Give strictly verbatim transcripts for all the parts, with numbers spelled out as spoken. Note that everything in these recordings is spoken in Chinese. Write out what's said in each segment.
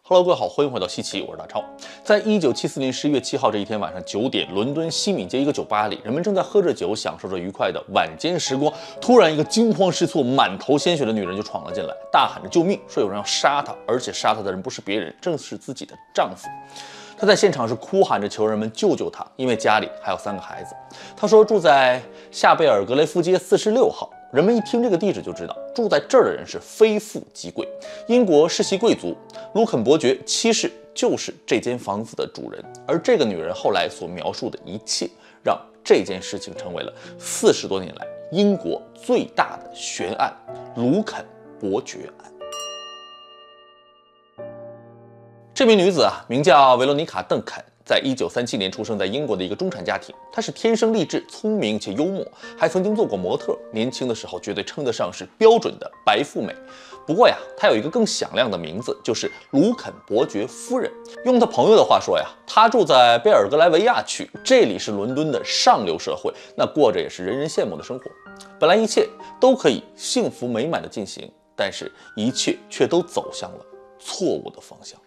Hello， 各位好，欢迎回到西奇，我是大超。在一九七四年十一月七号这一天晚上九点，伦敦西敏街一个酒吧里，人们正在喝着酒，享受着愉快的晚间时光。突然，一个惊慌失措、满头鲜血的女人就闯了进来，大喊着救命，说有人要杀她，而且杀她的人不是别人，正是自己的丈夫。她在现场是哭喊着求人们救救她，因为家里还有三个孩子。她说住在夏贝尔格雷夫街四十六号。人们一听这个地址就知道，住在这儿的人是非富即贵，英国世袭贵族卢肯伯爵七世就是这间房子的主人。而这个女人后来所描述的一切，让这件事情成为了四十多年来英国最大的悬案——卢肯伯爵案。这名女子啊，名叫维罗妮卡·邓肯。在一九三七年出生在英国的一个中产家庭，她是天生丽质、聪明且幽默，还曾经做过模特。年轻的时候绝对称得上是标准的白富美。不过呀，她有一个更响亮的名字，就是卢肯伯爵夫人。用她朋友的话说呀，她住在贝尔格莱维亚区，这里是伦敦的上流社会，那过着也是人人羡慕的生活。本来一切都可以幸福美满的进行，但是一切却都走向了错误的方向。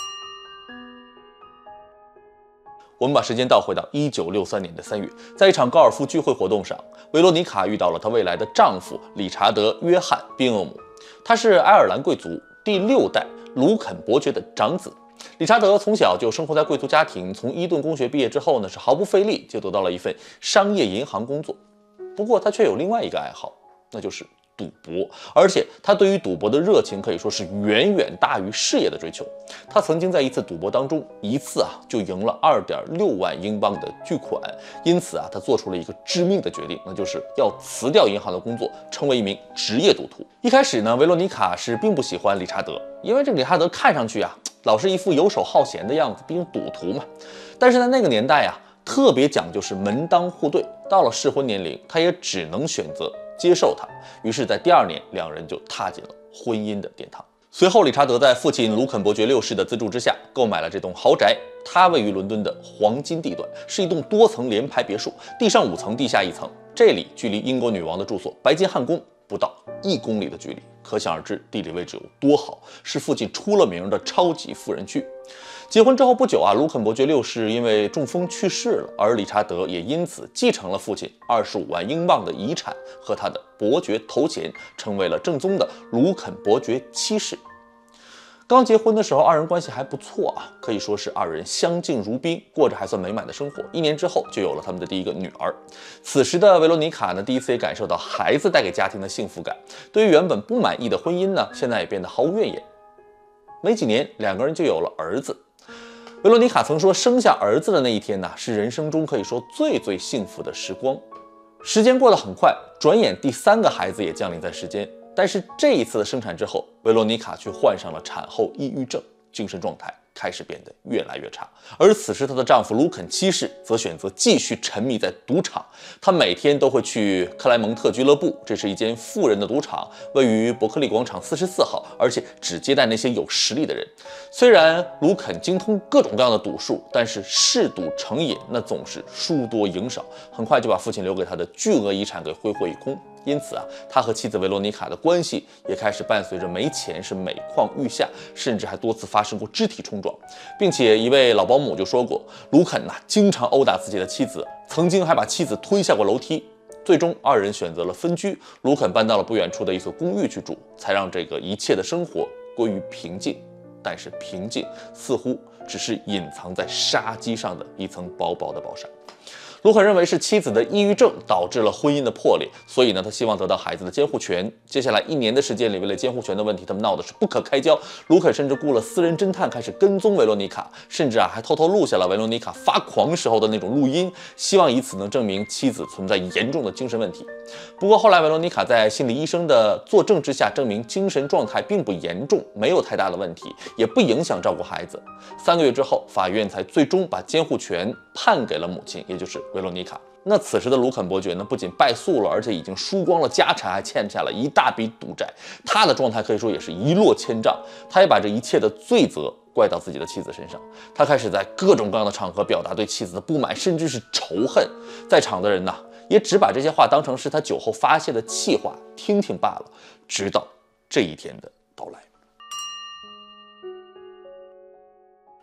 我们把时间倒回到一九六三年的三月，在一场高尔夫聚会活动上，维罗妮卡遇到了她未来的丈夫理查德·约翰·宾厄姆。他是爱尔兰贵族第六代卢肯伯爵的长子。理查德从小就生活在贵族家庭，从伊顿公学毕业之后呢，是毫不费力就得到了一份商业银行工作。不过他却有另外一个爱好，那就是赌博，而且他对于赌博的热情可以说是远远大于事业的追求。他曾经在一次赌博当中，一次啊就赢了 二点六万英镑的巨款，因此啊他做出了一个致命的决定，那就是要辞掉银行的工作，成为一名职业赌徒。一开始呢，维罗妮卡是并不喜欢理查德，因为这个理查德看上去啊老是一副游手好闲的样子，毕竟赌徒嘛。但是在那个年代啊，特别讲究是门当户对，到了适婚年龄，他也只能选择接受他，于是，在第二年，两人就踏进了婚姻的殿堂。随后，理查德在父亲卢肯伯爵六世的资助之下，购买了这栋豪宅。它位于伦敦的黄金地段，是一栋多层联排别墅，地上五层，地下一层。这里距离英国女王的住所白金汉宫不到一公里的距离，可想而知地理位置有多好，是附近出了名的超级富人区。结婚之后不久啊，卢肯伯爵六世因为中风去世了，而理查德也因此继承了父亲二十五万英镑的遗产和他的伯爵头衔，成为了正宗的卢肯伯爵七世。刚结婚的时候，二人关系还不错啊，可以说是二人相敬如宾，过着还算美满的生活。一年之后，就有了他们的第一个女儿。此时的维罗妮卡呢，第一次也感受到孩子带给家庭的幸福感。对于原本不满意的婚姻呢，现在也变得毫无怨言。没几年，两个人就有了儿子。维罗妮卡曾说，生下儿子的那一天呢，是人生中可以说最最幸福的时光。时间过得很快，转眼第三个孩子也降临在世间。但是这一次的生产之后，维罗妮卡却患上了产后抑郁症，精神状态开始变得越来越差。而此时她的丈夫卢肯七世则选择继续沉迷在赌场，他每天都会去克莱蒙特俱乐部，这是一间富人的赌场，位于伯克利广场四十四号，而且只接待那些有实力的人。虽然卢肯精通各种各样的赌术，但是嗜赌成瘾，那总是输多赢少，很快就把父亲留给他的巨额遗产给挥霍一空。因此啊，他和妻子维罗妮卡的关系也开始伴随着没钱是每况愈下，甚至还多次发生过肢体冲撞，并且一位老保姆就说过，卢肯呐、啊、经常殴打自己的妻子，曾经还把妻子推下过楼梯。最终，二人选择了分居，卢肯搬到了不远处的一所公寓去住，才让这个一切的生活归于平静。但是平静似乎只是隐藏在杀机上的一层薄薄的薄纱。卢肯认为是妻子的抑郁症导致了婚姻的破裂，所以呢，他希望得到孩子的监护权。接下来一年的时间里，为了监护权的问题，他们闹得是不可开交。卢肯甚至雇了私人侦探，开始跟踪维罗妮卡，甚至啊还偷偷录下了维罗妮卡发狂时候的那种录音，希望以此能证明妻子存在严重的精神问题。不过后来维罗妮卡在心理医生的作证之下，证明精神状态并不严重，没有太大的问题，也不影响照顾孩子。三个月之后，法院才最终把监护权判给了母亲，也就是维罗妮卡。那此时的卢肯伯爵呢，不仅败诉了，而且已经输光了家产，还欠下了一大笔赌债。他的状态可以说也是一落千丈，他也把这一切的罪责怪到自己的妻子身上。他开始在各种各样的场合表达对妻子的不满，甚至是仇恨。在场的人呢，也只把这些话当成是他酒后发泄的气话，听听罢了。直到这一天的到来。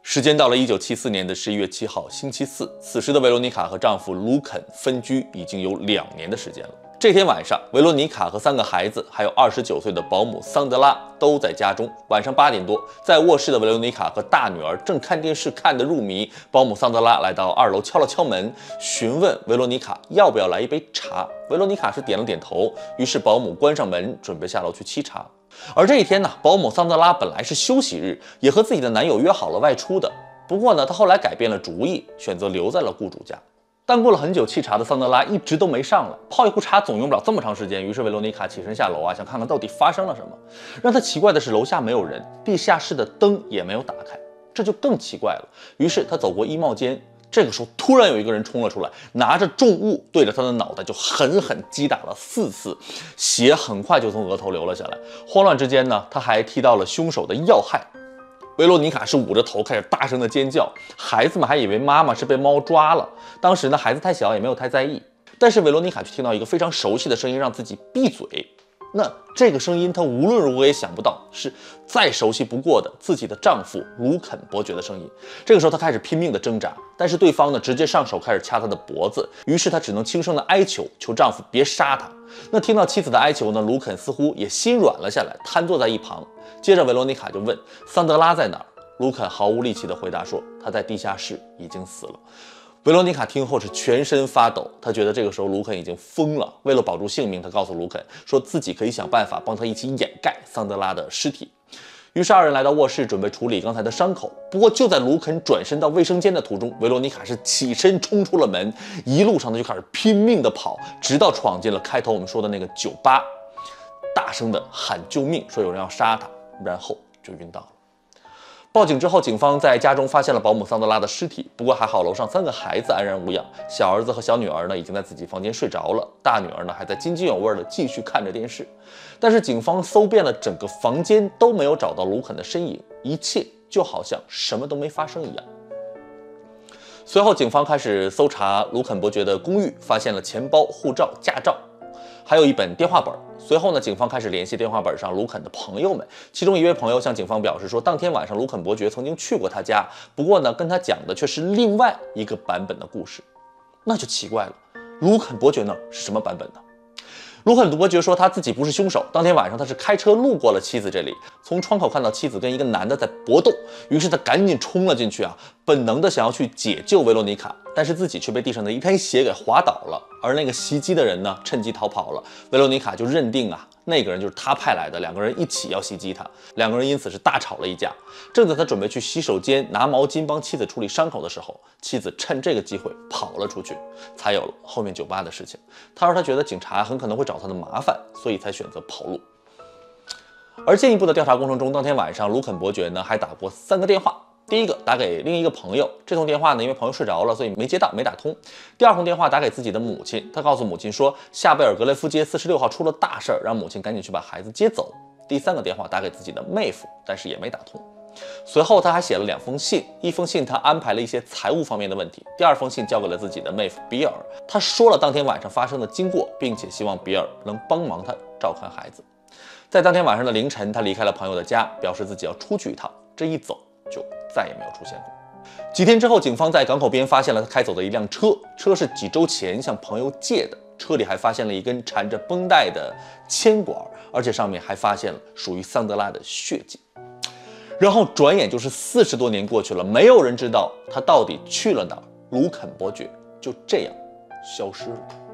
时间到了一九七四年的十一月七号，星期四。此时的维罗妮卡和丈夫卢肯分居已经有两年的时间了。这天晚上，维罗妮卡和三个孩子，还有二十九岁的保姆桑德拉都在家中。晚上八点多，在卧室的维罗妮卡和大女儿正看电视看得入迷，保姆桑德拉来到二楼敲了敲门，询问维罗妮卡要不要来一杯茶。维罗妮卡是点了点头，于是保姆关上门，准备下楼去沏茶。而这一天呢，保姆桑德拉本来是休息日，也和自己的男友约好了外出的。不过呢，她后来改变了主意，选择留在了雇主家。但过了很久，沏茶的桑德拉一直都没上来，泡一壶茶总用不了这么长时间。于是维罗妮卡起身下楼啊，想看看到底发生了什么。让她奇怪的是，楼下没有人，地下室的灯也没有打开，这就更奇怪了。于是她走过衣帽间，这个时候突然有一个人冲了出来，拿着重物对着她的脑袋就狠狠击打了四次，血很快就从额头流了下来。慌乱之间呢，他还踢到了凶手的要害。维罗妮卡是捂着头开始大声的尖叫，孩子们还以为妈妈是被猫抓了。当时呢，孩子太小也没有太在意，但是维罗妮卡却听到一个非常熟悉的声音，让自己闭嘴。那这个声音她无论如何也想不到是再熟悉不过的自己的丈夫卢肯伯爵的声音。这个时候她开始拼命的挣扎，但是对方呢直接上手开始掐她的脖子，于是她只能轻声的哀求，求丈夫别杀她。那听到妻子的哀求呢，卢肯似乎也心软了下来，瘫坐在一旁。接着维罗妮卡就问桑德拉在哪儿，卢肯毫无力气的回答说他在地下室已经死了。维罗妮卡听后是全身发抖，她觉得这个时候卢肯已经疯了。为了保住性命，她告诉卢肯说自己可以想办法帮他一起掩盖桑德拉的尸体。于是二人来到卧室准备处理刚才的伤口。不过就在卢肯转身到卫生间的途中，维罗妮卡是起身冲出了门，一路上呢就开始拼命的跑，直到闯进了开头我们说的那个酒吧，大声的喊救命，说有人要杀他，然后就晕倒了。报警之后，警方在家中发现了保姆桑德拉的尸体。不过还好，楼上三个孩子安然无恙，小儿子和小女儿呢已经在自己房间睡着了，大女儿呢还在津津有味的继续看着电视。但是警方搜遍了整个房间，都没有找到卢肯的身影，一切就好像什么都没发生一样。随后，警方开始搜查卢肯伯爵的公寓，发现了钱包、护照、驾照，还有一本电话本。随后呢，警方开始联系电话本上卢肯的朋友们，其中一位朋友向警方表示说，当天晚上卢肯伯爵曾经去过他家，不过呢，跟他讲的却是另外一个版本的故事。那就奇怪了，卢肯伯爵呢是什么版本呢？卢肯伯爵说他自己不是凶手，当天晚上他是开车路过了妻子这里，从窗口看到妻子跟一个男的在搏斗，于是他赶紧冲了进去啊，本能的想要去解救维罗妮卡，但是自己却被地上的一滩血给滑倒了，而那个袭击的人呢趁机逃跑了。维罗妮卡就认定啊，那个人就是他派来的，两个人一起要袭击他，两个人因此是大吵了一架。正在他准备去洗手间拿毛巾帮妻子处理伤口的时候，妻子趁这个机会跑了出去，才有了后面酒吧的事情。他说他觉得警察很可能会找他的麻烦，所以才选择跑路。而进一步的调查过程中，当天晚上卢肯伯爵呢还打过三个电话。第一个打给另一个朋友，这通电话呢因为朋友睡着了，所以没接到，没打通。第二通电话打给自己的母亲，他告诉母亲说夏贝尔格雷夫街四十六号出了大事儿，让母亲赶紧去把孩子接走。第三个电话打给自己的妹夫，但是也没打通。随后他还写了两封信，一封信他安排了一些财务方面的问题，第二封信交给了自己的妹夫比尔，他说了当天晚上发生的经过，并且希望比尔能帮忙他照看孩子。在当天晚上的凌晨，他离开了朋友的家，表示自己要出去一趟，这一走就再也没有出现过。几天之后，警方在港口边发现了他开走的一辆车，车是几周前向朋友借的，车里还发现了一根缠着绷带的铅管，而且上面还发现了属于桑德拉的血迹。然后转眼就是四十多年过去了，没有人知道他到底去了哪儿，卢肯伯爵就这样消失了。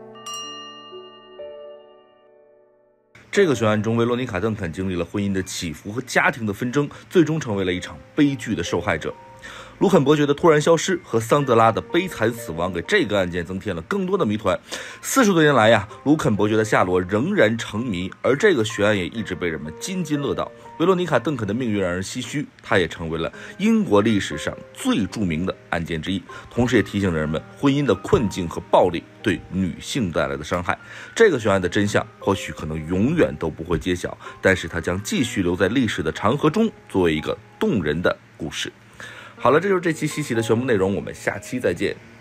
这个悬案中，维罗妮卡·邓肯经历了婚姻的起伏和家庭的纷争，最终成为了一场悲剧的受害者。卢肯伯爵的突然消失和桑德拉的悲惨死亡给这个案件增添了更多的谜团。四十多年来呀，卢肯伯爵的下落仍然成谜，而这个悬案也一直被人们津津乐道。维罗妮卡·邓肯的命运让人唏嘘，她也成为了英国历史上最著名的案件之一，同时也提醒着人们婚姻的困境和暴力对女性带来的伤害。这个悬案的真相或许可能永远都不会揭晓，但是它将继续留在历史的长河中，作为一个动人的故事。好了，这就是这期稀奇的全部内容，我们下期再见。